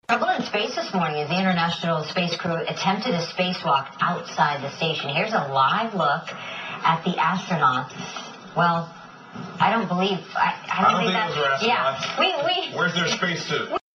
Trouble in space this morning as the International Space Crew attempted a spacewalk outside the station. Here's a live look at the astronauts. Well, I don't think those are astronauts. Yeah, Where's their spacesuit?